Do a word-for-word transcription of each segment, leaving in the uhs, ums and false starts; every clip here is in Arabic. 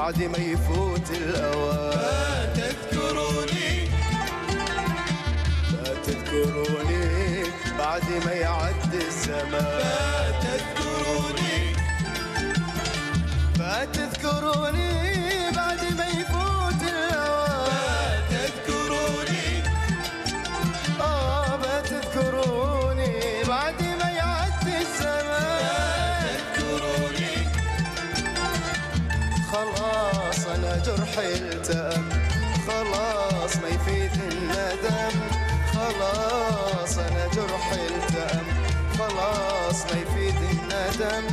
بعد ما يفوت الأوان. لا تذكروني لا تذكروني بعد ما يعدي الزمان. لا تذكروني لا تذكروني بعد ما يفوت الأوان. لا تذكروني آه لا تذكروني بعد ما يعدي الزمان. لا تذكروني خلاص أنا جرحي التأم، خلاص ما يفيد الندم. خلاص أنا جرحي التأم، خلاص ما يفيد الندم.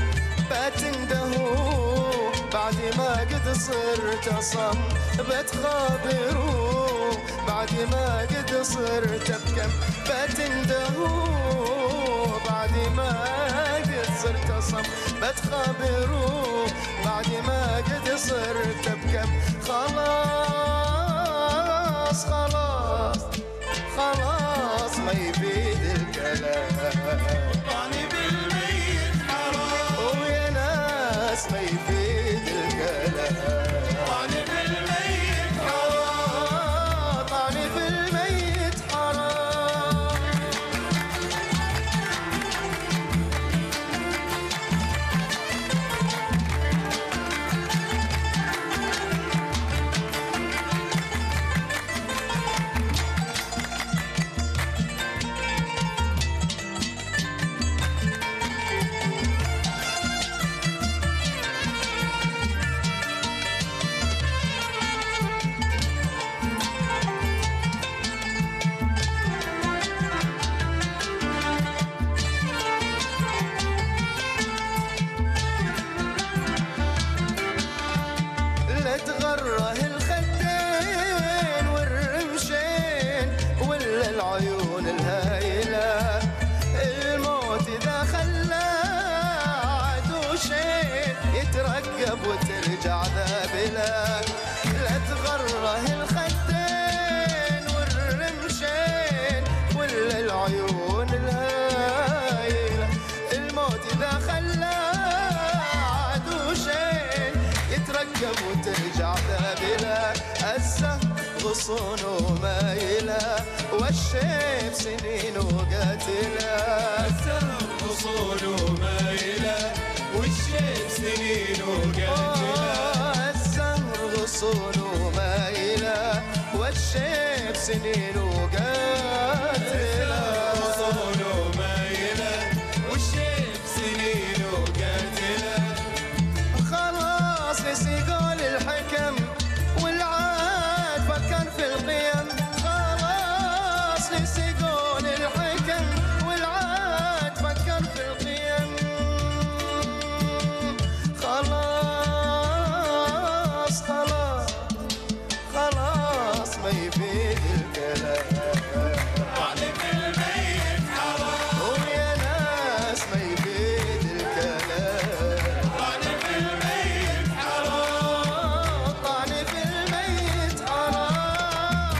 بتندهوا بعد ما قد صرت أصم، بتخابروا بعد ما قد صرت بكم. بتندهوا بعد ما قد صرت أصم، بتخابروا بعد ما قد صرت بكم. خلاص خلاص خلاص ما يفيد الكلام. طعني بالميت حرام ويا ناس ما يفيد الكلام. طعني بالميت حرام طعني في الميت حرام. لا تغره الخدين والرمشين ولا العيون الهايلة. الموت إذا خلى عدوشين يترقب وترجع ذابلة. لا تغره الخدين والرمشين ولا العيون الهايلة. الموت إذا خلى عدوشين يترقب وترجع ذابلة. الزهر غصونه مايلة والشيب سنينه قاتلة. الزهر غصونه مايلة والشيب سنينه قاتلة. آه الزهر غصونه مايلة والشيب سنينه قاتلة. غصونه مايلة والشيب سنينه قاتلة. خلاص نسي قول الحكم والعاد فكر في القيم. خلاص نسي قول الحكم والعاد فكر في القيم. خلاص خلاص خلاص ما يفيد الكلام. طعني بالميت حرام ويا ناس ما يفيد الكلام. طعني بالميت حرام طعني في الميت حرام.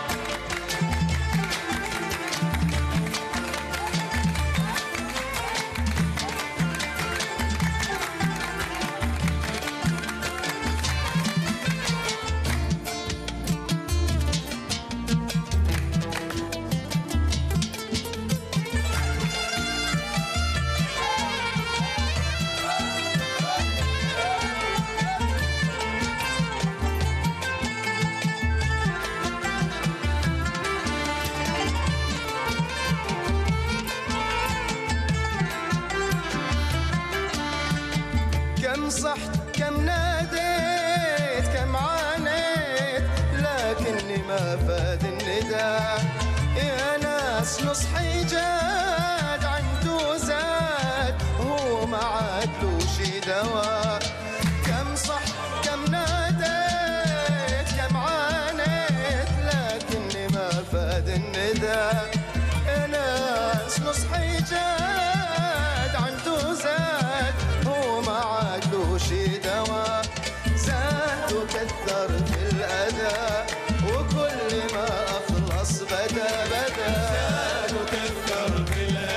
كم صحت كم ناديت كم عانيت لكني ما فاد النداء. يا ناس نصحي جاد عنده زاد هو ما عادلوش دواء. كم صحت كم ناديت كم عانيت لكني ما فاد النداء. يا ناس نصحي جاد عنده زاد هو ما عادلوش دواء. زاد وكثر في الأذى وكل ما أخلص بدا بدا. زاد وكثر في الأذى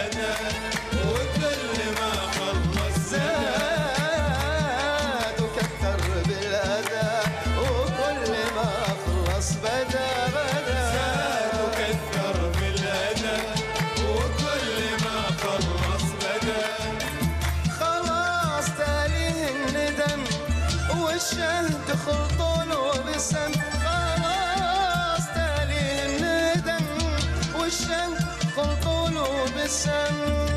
وبالسم.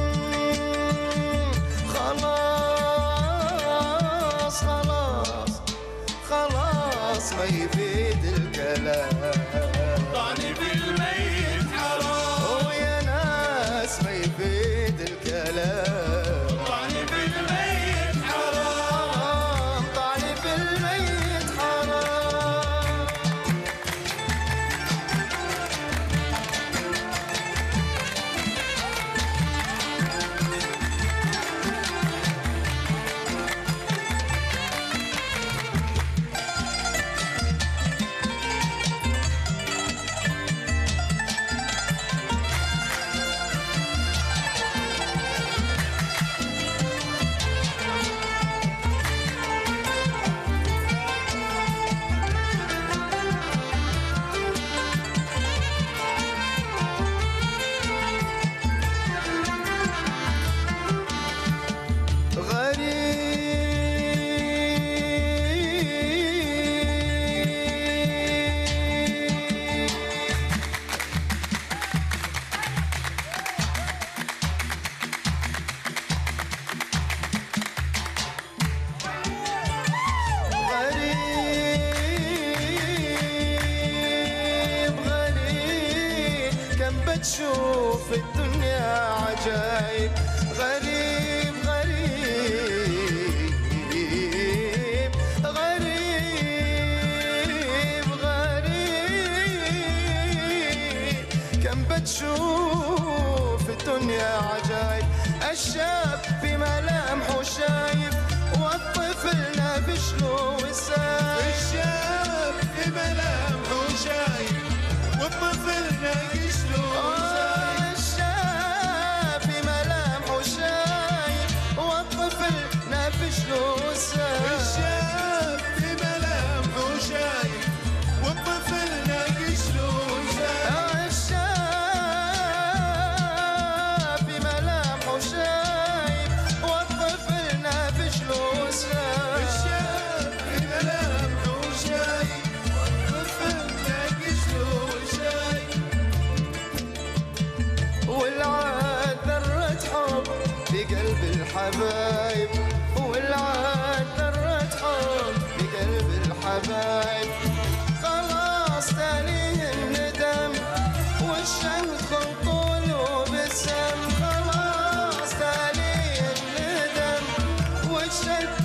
خلاص خلاص خلاص ما يفيد الكلام. طعني بالميت حرام ويا ناس ما يفيد الكلام. طعني بالميت حرام طعني بالميت حرام. تشوف الدنيا عجايب. غريب غريب غريب غريب كم بتشوف الدنيا عجايب. الشاب في ملامحه شايف والطفل نافش له وسايب. الشاب في ملامحه شايف والطفل ناقش له وسايب. الشاب في ملامحه شايف والطفل نافش له وسايب. الشاب في ملامحه شايف والطفل ناقش له وسايب. الشاب في ملامحه شايف والطفل نافش له وسايب. الشاب في ملامحه شايف والطفل ناقش له وسايب. والعاد ذرة حب في قلب الحبايب. والعاد ذرة حب في قلب الحبايب. خلاص تاليه الندم والشهد خلطوله بالسم. خلاص تاليه الندم والشهد